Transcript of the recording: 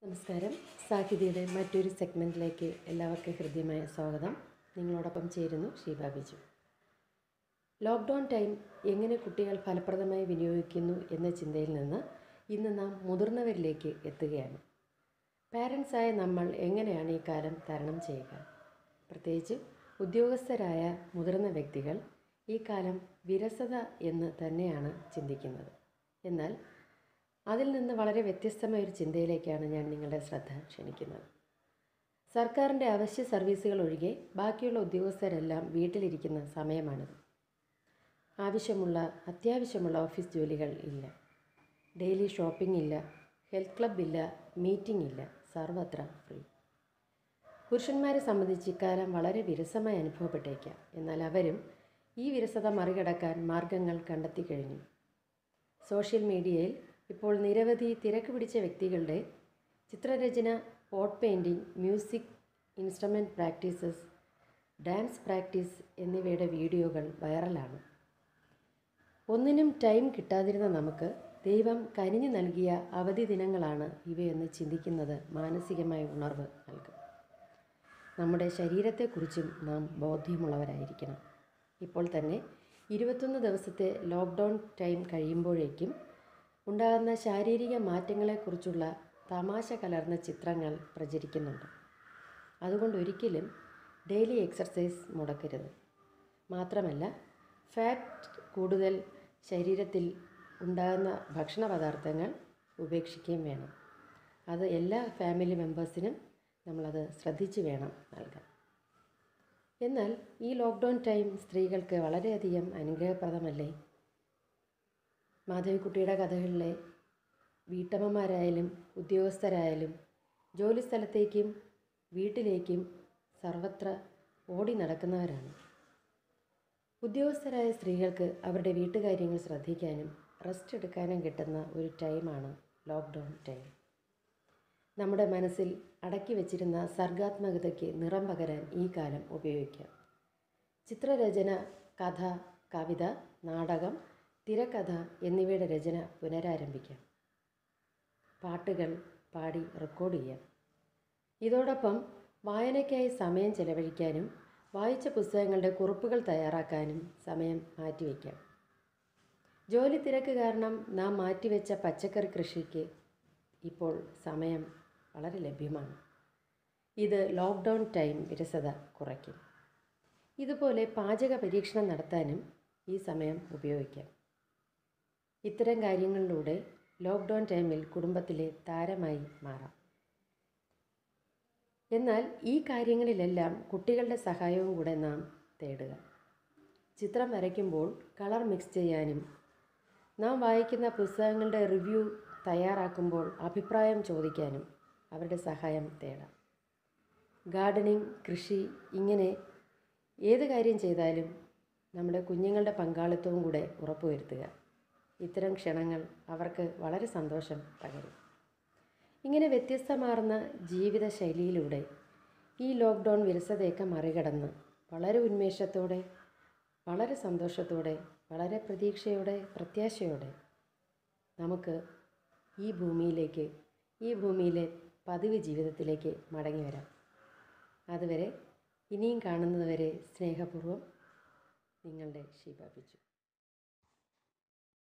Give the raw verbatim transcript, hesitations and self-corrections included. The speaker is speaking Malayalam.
നമസ്കാരം. സാഹിതിയുടെ മറ്റൊരു സെഗ്മെൻറ്റിലേക്ക് എല്ലാവർക്കും ഹൃദ്യമായ സ്വാഗതം. നിങ്ങളോടൊപ്പം ചേരുന്നു ഷീബ ബിജു. ലോക്ക്ഡൗൺ ടൈം എങ്ങനെ കുട്ടികൾ ഫലപ്രദമായി വിനിയോഗിക്കുന്നു എന്ന ചിന്തയിൽ നിന്ന് ഇന്ന് നാം മുതിർന്നവരിലേക്ക് എത്തുകയാണ്. പാരൻസായ നമ്മൾ എങ്ങനെയാണ് ഈ കാലം തരണം ചെയ്യുക? പ്രത്യേകിച്ച് ഉദ്യോഗസ്ഥരായ മുതിർന്ന വ്യക്തികൾ ഈ കാലം വിരസത എന്ന് തന്നെയാണ് ചിന്തിക്കുന്നത്. എന്നാൽ അതിൽ നിന്ന് വളരെ വ്യത്യസ്തമായ ഒരു ചിന്തയിലേക്കാണ് ഞാൻ നിങ്ങളുടെ ശ്രദ്ധ ക്ഷണിക്കുന്നത്. സർക്കാരിൻ്റെ അവശ്യ സർവീസുകൾ ഒഴികെ ബാക്കിയുള്ള ഉദ്യോഗസ്ഥരെല്ലാം വീട്ടിലിരിക്കുന്ന സമയമാണിത്. ആവശ്യമുള്ള അത്യാവശ്യമുള്ള ഓഫീസ് ജോലികൾ ഇല്ല, ഡെയിലി ഷോപ്പിംഗ് ഇല്ല, ഹെൽത്ത് ക്ലബ് ഇല്ല, മീറ്റിംഗ് ഇല്ല, സർവത്ര ഫ്രീ. പുരുഷന്മാരെ സംബന്ധിച്ച് ഇക്കാലം വളരെ വിരസമായി അനുഭവപ്പെട്ടേക്കാം. എന്നാൽ അവരും ഈ വിരസത മറികടക്കാൻ മാർഗങ്ങൾ കണ്ടെത്തി കഴിഞ്ഞു. സോഷ്യൽ മീഡിയയിൽ ഇപ്പോൾ നിരവധി തിരക്ക് പിടിച്ച വ്യക്തികളുടെ ചിത്രരചന, pot painting, music instrument practices, dance practice എന്നിവയുടെ വീഡിയോകൾ വൈറലാണ്. ഒന്നിനും ടൈം കിട്ടാതിരുന്ന നമുക്ക് ദൈവം കനിഞ്ഞു നൽകിയ അവധി ദിനങ്ങളാണ് ഇവയെന്ന് ചിന്തിക്കുന്നത് മാനസികമായ ഉണർവ് നൽകും. നമ്മുടെ ശരീരത്തെക്കുറിച്ചും നാം ബോധ്യമുള്ളവരായിരിക്കണം. ഇപ്പോൾ തന്നെ ഇരുപത്തൊന്ന് ദിവസത്തെ ലോക്ക്ഡൗൺ ടൈം കഴിയുമ്പോഴേക്കും ഉണ്ടാകുന്ന ശാരീരിക മാറ്റങ്ങളെക്കുറിച്ചുള്ള തമാശ കലർന്ന ചിത്രങ്ങൾ പ്രചരിക്കുന്നുണ്ട്. അതുകൊണ്ട് ഒരിക്കലും ഡെയിലി എക്സർസൈസ് മുടക്കരുത്. മാത്രമല്ല, ഫാറ്റ് കൂടുതൽ ശരീരത്തിൽ ഉണ്ടാകുന്ന ഭക്ഷണ പദാർത്ഥങ്ങൾ ഉപേക്ഷിക്കുകയും വേണം. അത് എല്ലാ ഫാമിലി മെമ്പേഴ്സിനും നമ്മളത് ശ്രദ്ധിച്ച് വേണം നൽകാൻ. എന്നാൽ ഈ ലോക്ക്ഡൗൺ ടൈം സ്ത്രീകൾക്ക് വളരെയധികം അനുഗ്രഹപ്രദമല്ലേ? മാധവിക്കുട്ടിയുടെ കഥകളിലെ വീട്ടമ്മമാരായാലും ഉദ്യോഗസ്ഥരായാലും ജോലി സ്ഥലത്തേക്കും വീട്ടിലേക്കും സർവത്ര ഓടി നടക്കുന്നവരാണ്. ഉദ്യോഗസ്ഥരായ സ്ത്രീകൾക്ക് അവരുടെ വീട്ടുകാര്യങ്ങൾ ശ്രദ്ധിക്കാനും റെസ്റ്റ് എടുക്കാനും കിട്ടുന്ന ഒരു ടൈമാണ് ലോക്ക്ഡൗൺ ടൈം. നമ്മുടെ മനസ്സിൽ അടക്കി വച്ചിരുന്ന സർഗാത്മകതയ്ക്ക് നിറം പകരാൻ ഈ കാലം ഉപയോഗിക്കാം. ചിത്രരചന, കഥ, കവിത, നാടകം, തിരക്കഥ എന്നിവയുടെ രചന പുനരാരംഭിക്കാം. പാട്ടുകൾ പാടി റെക്കോർഡ് ചെയ്യാം. ഇതോടൊപ്പം വായനയ്ക്കായി സമയം ചെലവഴിക്കാനും വായിച്ച പുസ്തകങ്ങളുടെ കുറിപ്പുകൾ തയ്യാറാക്കാനും സമയം മാറ്റിവെക്കാം. ജോലി തിരക്ക് കാരണം നാം മാറ്റിവെച്ച പച്ചക്കറി കൃഷിക്ക് ഇപ്പോൾ സമയം വളരെ ലഭ്യമാണ്. ഇത് ലോക്ക്ഡൗൺ ടൈം വിരസത കുറയ്ക്കും. ഇതുപോലെ പാചക പരീക്ഷണം നടത്താനും ഈ സമയം ഉപയോഗിക്കാം. ഇത്തരം കാര്യങ്ങളിലൂടെ ലോക്ക്ഡൗൺ ടൈമിൽ കുടുംബത്തിലെ താരമായി മാറാം. എന്നാൽ ഈ കാര്യങ്ങളിലെല്ലാം കുട്ടികളുടെ സഹായവും കൂടെ നാം തേടുക. ചിത്രം വരയ്ക്കുമ്പോൾ കളർ മിക്സ് ചെയ്യാനും നാം വായിക്കുന്ന പുസ്തകങ്ങളുടെ റിവ്യൂ തയ്യാറാക്കുമ്പോൾ അഭിപ്രായം ചോദിക്കാനും അവരുടെ സഹായം തേടാം. ഗാർഡനിങ്, കൃഷി, ഇങ്ങനെ ഏത് കാര്യം ചെയ്താലും നമ്മുടെ കുഞ്ഞുങ്ങളുടെ പങ്കാളിത്തവും കൂടെ ഉറപ്പുവരുത്തുക. ഇത്തരം ക്ഷണങ്ങൾ അവർക്ക് വളരെ സന്തോഷം പകരും. ഇങ്ങനെ വ്യത്യസ്തമാർന്ന ജീവിത ശൈലിയിലൂടെ ഈ ലോക്ക്ഡൗൺ വിരസതയൊക്കെ മറികടന്ന് വളരെ ഉന്മേഷത്തോടെ, വളരെ സന്തോഷത്തോടെ, വളരെ പ്രതീക്ഷയോടെ, പ്രത്യാശയോടെ നമുക്ക് ഈ ഭൂമിയിലേക്ക്, ഈ ഭൂമിയിലെ പതിവ് ജീവിതത്തിലേക്ക് മടങ്ങി വരാം. അതുവരെ ഇനിയും കാണുന്നതുവരെ സ്നേഹപൂർവ്വം നിങ്ങളുടെ ഷീബ ബിജു.